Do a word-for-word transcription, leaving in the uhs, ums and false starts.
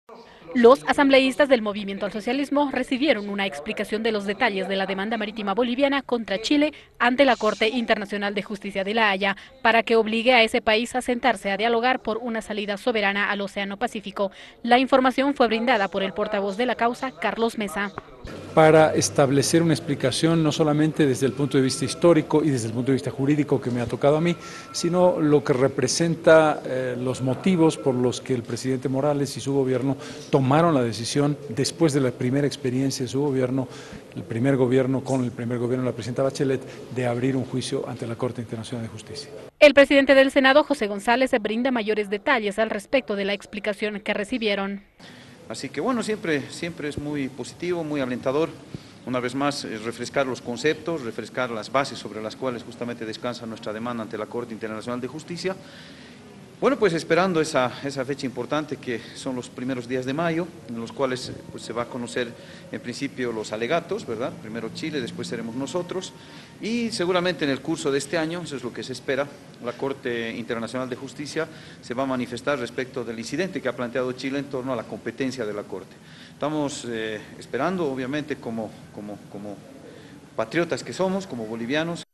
Los asambleístas del Movimiento al Socialismo recibieron una explicación de los detalles de la demanda marítima boliviana contra Chile ante la Corte Internacional de Justicia de La Haya para que obligue a ese país a sentarse a dialogar por una salida soberana al Océano Pacífico. La información fue brindada por el portavoz de la causa, Carlos Mesa. Para establecer una explicación no solamente desde el punto de vista histórico y desde el punto de vista jurídico que me ha tocado a mí, sino lo que representa eh, los motivos por los que el presidente Morales y su gobierno tomaron la decisión, después de la primera experiencia de su gobierno, el primer gobierno con el primer gobierno de la presidenta Bachelet, de abrir un juicio ante la Corte Internacional de Justicia. El presidente del Senado, José González, brinda mayores detalles al respecto de la explicación que recibieron. Así que bueno, siempre, siempre es muy positivo, muy alentador, una vez más, eh, refrescar los conceptos, refrescar las bases sobre las cuales justamente descansa nuestra demanda ante la Corte Internacional de Justicia. Bueno, pues esperando esa, esa fecha importante que son los primeros días de mayo, en los cuales pues, se va a conocer en principio los alegatos, ¿verdad? Primero Chile, después seremos nosotros, y seguramente en el curso de este año, eso es lo que se espera, la Corte Internacional de Justicia se va a manifestar respecto del incidente que ha planteado Chile en torno a la competencia de la Corte. Estamos eh, esperando, obviamente, como, como, como patriotas que somos, como bolivianos,